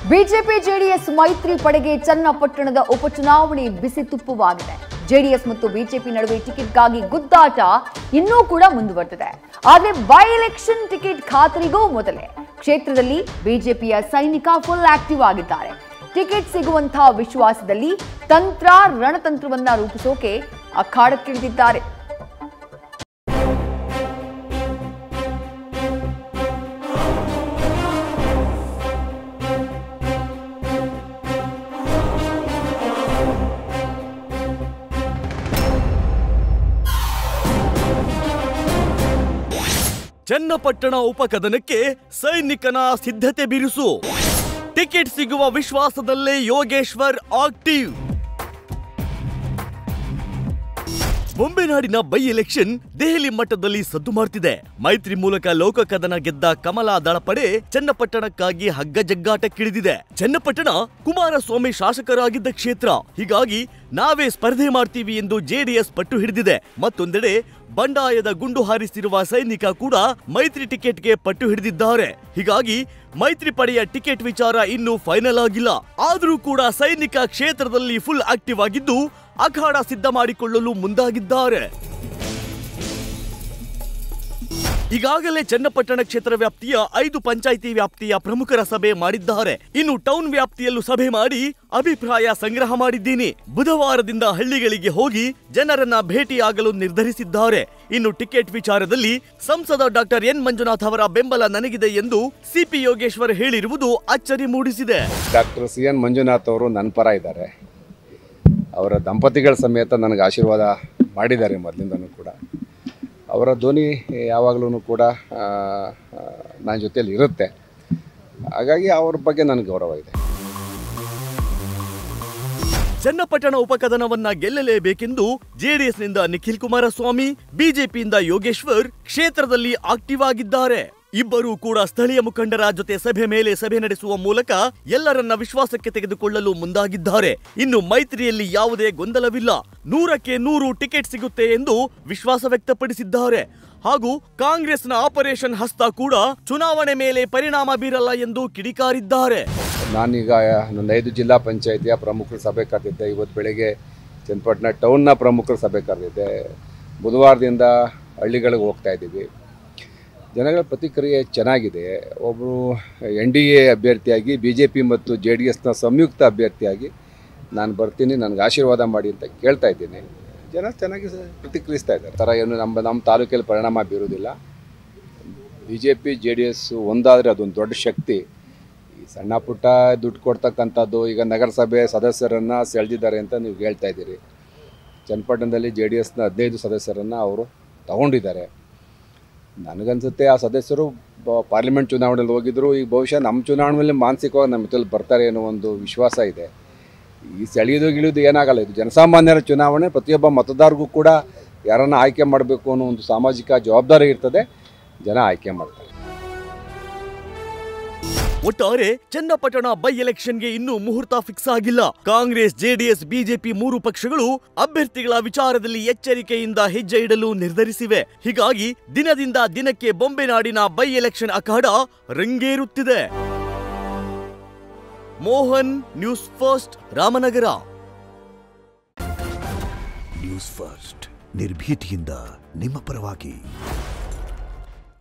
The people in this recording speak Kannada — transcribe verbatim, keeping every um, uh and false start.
ಬಿಜೆಪಿ ಜೆಡಿಎಸ್ ಮೈತ್ರಿ ಪಡೆಗೆ ಚನ್ನಪಟ್ಟಣದ ಉಪಚುನಾವಣೆ ಬಿಸಿ ತುಪ್ಪವಾಗಿದೆ. ಜೆಡಿಎಸ್ ಮತ್ತು ಬಿಜೆಪಿ ನಡುವೆ ಟಿಕೆಟ್ಗಾಗಿ ಗುದ್ದಾಟ ಇನ್ನೂ ಕೂಡ ಮುಂದುವರೆದಿದೆ. ಆದರೆ ಬೈ ಎಲೆಕ್ಷನ್ ಟಿಕೆಟ್ ಖಾತರಿಗೂ ಮೊದಲೇ ಕ್ಷೇತ್ರದಲ್ಲಿ ಬಿಜೆಪಿಯ ಸೈನಿಕ ಫುಲ್ ಆಕ್ಟಿವ್ ಆಗಿದ್ದಾರೆ. ಟಿಕೆಟ್ ಸಿಗುವಂತಹ ವಿಶ್ವಾಸದಲ್ಲಿ ತಂತ್ರ ರಣತಂತ್ರವನ್ನ ರೂಪಿಸೋಕೆ ಅಖಾಡಕ್ಕಿಳಿದಿದ್ದಾರೆ. ಚನ್ನಪಟ್ಟಣ ಉಪಕದನಕ್ಕೆ ಸೈನಿಕನ ಸಿದ್ಧತೆ ಬಿರುಸು. ಟಿಕೆಟ್ ಸಿಗುವ ವಿಶ್ವಾಸದಲ್ಲೇ ಯೋಗೇಶ್ವರ್ ಆಕ್ಟಿವ್. ಬೊಂಬೆನಾಡಿನ ಬೈ ಎಲೆಕ್ಷನ್ ದೆಹಲಿ ಮಟ್ಟದಲ್ಲಿ ಸದ್ದು ಮಾಡ್ತಿದೆ. ಮೈತ್ರಿ ಮೂಲಕ ಲೋಕಕದನ ಗೆದ್ದ ಕಮಲಾ ದಳಪಡೆ ಚನ್ನಪಟ್ಟಣಕ್ಕಾಗಿ ಹಗ್ಗ ಜಗ್ಗಾಟಕ್ಕಿಳಿದಿದೆ. ಚನ್ನಪಟ್ಟಣ ಕುಮಾರಸ್ವಾಮಿ ಶಾಸಕರಾಗಿದ್ದ ಕ್ಷೇತ್ರ, ಹೀಗಾಗಿ ನಾವೇ ಸ್ಪರ್ಧೆ ಮಾಡ್ತೀವಿ ಎಂದು ಜೆಡಿಎಸ್ ಪಟ್ಟು ಹಿಡಿದಿದೆ. ಮತ್ತೊಂದೆಡೆ ಬಂಡಾಯದ ಗುಂಡು ಹಾರಿಸಿರುವ ಸೈನಿಕ ಕೂಡ ಮೈತ್ರಿ ಟಿಕೆಟ್ಗೆ ಪಟ್ಟು ಹಿಡಿದಿದ್ದಾರೆ. ಹೀಗಾಗಿ ಮೈತ್ರಿ ಪಡೆಯ ಟಿಕೆಟ್ ವಿಚಾರ ಇನ್ನೂ ಫೈನಲ್ ಆಗಿಲ್ಲ. ಆದರೂ ಕೂಡ ಸೈನಿಕ ಕ್ಷೇತ್ರದಲ್ಲಿ ಫುಲ್ ಆಕ್ಟಿವ್ ಆಗಿದ್ದು ಅಖಾಡ ಸಿದ್ಧ ಮಾಡಿಕೊಳ್ಳಲು ಮುಂದಾಗಿದ್ದಾರೆ. ಈಗಾಗಲೇ ಚನ್ನಪಟ್ಟಣ ಕ್ಷೇತ್ರ ವ್ಯಾಪ್ತಿಯ ಐದು ಪಂಚಾಯಿತಿ ವ್ಯಾಪ್ತಿಯ ಪ್ರಮುಖರ ಸಭೆ ಮಾಡಿದ್ದಾರೆ. ಇನ್ನು ಟೌನ್ ವ್ಯಾಪ್ತಿಯಲ್ಲೂ ಸಭೆ ಮಾಡಿ ಅಭಿಪ್ರಾಯ ಸಂಗ್ರಹ ಮಾಡಿದ್ದೀನಿ. ಬುಧವಾರದಿಂದ ಹಳ್ಳಿಗಳಿಗೆ ಹೋಗಿ ಜನರನ್ನ ಭೇಟಿಯಾಗಲು ನಿರ್ಧರಿಸಿದ್ದಾರೆ. ಇನ್ನು ಟಿಕೆಟ್ ವಿಚಾರದಲ್ಲಿ ಸಂಸದ ಡಾಕ್ಟರ್ ಎನ್ ಮಂಜುನಾಥ್ ಅವರ ಬೆಂಬಲ ನನಗಿದೆ ಎಂದು ಸಿಪಿ ಯೋಗೇಶ್ವರ್ ಹೇಳಿರುವುದು ಅಚ್ಚರಿ ಮೂಡಿಸಿದೆ. ಡಾಕ್ಟರ್ ಸಿ ಎನ್ ಮಂಜುನಾಥ್ ಅವರು ನನ್ನ ಪರ ಇದ್ದಾರೆ. ಅವರ ದಂಪತಿಗಳ ಸಮೇತ ನನಗೆ ಆಶೀರ್ವಾದ ಮಾಡಿದ್ದಾರೆ. ಮೊದಲಿಂದನೂ ಕೂಡ ಅವರ ಧ್ವನಿ ಯಾವಾಗಲೂ ಕೂಡ ನನ್ನ ಜೊತೆಯಲ್ಲಿ ಇರುತ್ತೆ. ಹಾಗಾಗಿ ಅವ್ರ ಬಗ್ಗೆ ನನಗೆ ಗೌರವ ಇದೆ. ಚನ್ನಪಟ್ಟಣ ಉಪಕದನವನ್ನ ಗೆಲ್ಲಲೇಬೇಕೆಂದು ಜೆಡಿಎಸ್ನಿಂದ ನಿಖಿಲ್ ಕುಮಾರಸ್ವಾಮಿ, ಬಿಜೆಪಿಯಿಂದ ಯೋಗೇಶ್ವರ್ ಕ್ಷೇತ್ರದಲ್ಲಿ ಆಕ್ಟಿವ್ ಆಗಿದ್ದಾರೆ. ಇಬ್ಬರೂ ಕೂಡ ಸ್ಥಳೀಯ ಮುಖಂಡರ ಜೊತೆ ಸಭೆ ಮೇಲೆ ಸಭೆ ನಡೆಸುವ ಮೂಲಕ ಎಲ್ಲರನ್ನ ವಿಶ್ವಾಸಕ್ಕೆ ತೆಗೆದುಕೊಳ್ಳಲು ಮುಂದಾಗಿದ್ದಾರೆ. ಇನ್ನು ಮೈತ್ರಿಯಲ್ಲಿ ಯಾವುದೇ ಗೊಂದಲವಿಲ್ಲ, ನೂರಕ್ಕೆ ನೂರು ಟಿಕೆಟ್ ಸಿಗುತ್ತೆ ಎಂದು ವಿಶ್ವಾಸ ವ್ಯಕ್ತಪಡಿಸಿದ್ದಾರೆ. ಹಾಗೂ ಕಾಂಗ್ರೆಸ್ನ ಆಪರೇಷನ್ ಹಸ್ತ ಕೂಡ ಚುನಾವಣೆ ಮೇಲೆ ಪರಿಣಾಮ ಬೀರಲ್ಲ ಎಂದು ಕಿಡಿಕಾರಿದ್ದಾರೆ. ನಾನೀಗ ನನ್ನ ಐದು ಜಿಲ್ಲಾ ಪಂಚಾಯಿತಿಯ ಪ್ರಮುಖರ ಸಭೆ ಕರೆದಿದ್ದೆ. ಇವತ್ತು ಬೆಳಗ್ಗೆ ಚನ್ನಪಟ್ಟಣ ಟೌನ್ನ ಪ್ರಮುಖರ ಸಭೆ ಕರೆದಿದ್ದೆ. ಬುಧವಾರದಿಂದ ಹಳ್ಳಿಗಳಿಗೆ ಹೋಗ್ತಾ ಇದ್ದೀವಿ. ಜನಗಳ ಪ್ರತಿಕ್ರಿಯೆ ಚೆನ್ನಾಗಿದೆ. ಒಬ್ಬರು ಎನ್ ಡಿ ಎ ಅಭ್ಯರ್ಥಿಯಾಗಿ ಬಿ ಜೆ ಪಿ ಮತ್ತು ಜೆ ಡಿ ಎಸ್ನ ಸಂಯುಕ್ತ ಅಭ್ಯರ್ಥಿಯಾಗಿ ನಾನು ಬರ್ತೀನಿ, ನನಗೆ ಆಶೀರ್ವಾದ ಮಾಡಿ ಅಂತ ಕೇಳ್ತಾ ಇದ್ದೀನಿ. ಜನ ಚೆನ್ನಾಗಿ ಪ್ರತಿಕ್ರಿಯಿಸ್ತಾ ಇದ್ದಾರೆ. ಥರ ಏನು ನಮ್ಮ ನಮ್ಮ ತಾಲೂಕಲ್ಲಿ ಪರಿಣಾಮ ಬೀರೋದಿಲ್ಲ. B J P J D S ಒಂದಾದರೆ ಅದೊಂದು ದೊಡ್ಡ ಶಕ್ತಿ. ಈ ಸಣ್ಣ ಪುಟ್ಟ ದುಡ್ಡು ಕೊಡ್ತಕ್ಕಂಥದ್ದು, ಈಗ ನಗರಸಭೆ ಸದಸ್ಯರನ್ನು ಸೆಳೆದಿದ್ದಾರೆ ಅಂತ ನೀವು ಹೇಳ್ತಾ ಇದ್ದೀರಿ. ಚನ್ನಪಟ್ಟಣದಲ್ಲಿ ಜೆ ಡಿ ಎಸ್ನ ಹದಿನೈದು ಸದಸ್ಯರನ್ನು ಅವರು ತಗೊಂಡಿದ್ದಾರೆ. ನನಗನ್ಸುತ್ತೆ ಆ ಸದಸ್ಯರು ಪಾರ್ಲಿಮೆಂಟ್ ಚುನಾವಣೆಯಲ್ಲಿ ಹೋಗಿದ್ರು. ಈಗ ಬಹುಶಃ ನಮ್ಮ ಚುನಾವಣೆಯಲ್ಲಿ ಮಾನಸಿಕವಾಗಿ ನಮ್ಮ ಜೊತೆಲಿ ಬರ್ತಾರೆ ಅನ್ನೋ ಒಂದು ವಿಶ್ವಾಸ ಇದೆ. ಈ ಸೆಳೆಯೋದು ಗಿಳಿಯೋದು ಏನಾಗಲ್ಲ. ಇದು ಜನಸಾಮಾನ್ಯರ ಚುನಾವಣೆ. ಪ್ರತಿಯೊಬ್ಬ ಮತದಾರರಿಗೂ ಕೂಡ ಯಾರನ್ನು ಆಯ್ಕೆ ಮಾಡಬೇಕು ಅನ್ನೋ ಒಂದು ಸಾಮಾಜಿಕ ಜವಾಬ್ದಾರಿ ಇರ್ತದೆ. ಜನ ಆಯ್ಕೆ ಮಾಡ್ತಾರೆ. ಒಟ್ಟಾರೆ ಚನ್ನಪಟ್ಟಣ ಬೈ ಎಲೆಕ್ಷನ್ಗೆ ಇನ್ನೂ ಮುಹೂರ್ತ ಫಿಕ್ಸ್ ಆಗಿಲ್ಲ. ಕಾಂಗ್ರೆಸ್, ಜೆಡಿಎಸ್, ಬಿಜೆಪಿ ಮೂರು ಪಕ್ಷಗಳು ಅಭ್ಯರ್ಥಿಗಳ ವಿಚಾರದಲ್ಲಿ ಎಚ್ಚರಿಕೆಯಿಂದ ಹೆಜ್ಜೆ ಇಡಲು ನಿರ್ಧರಿಸಿವೆ. ಹೀಗಾಗಿ ದಿನದಿಂದ ದಿನಕ್ಕೆ ಬೊಂಬೆನಾಡಿನ ಬೈ ಎಲೆಕ್ಷನ್ ಅಖಾಡ ರಂಗೇರುತ್ತಿದೆ. Mohan, news first, Ramanagara. News first ನಿರ್ಭೀತಿಯಿಂದ ನಿಮ್ಮ ಪರವಾಗಿ.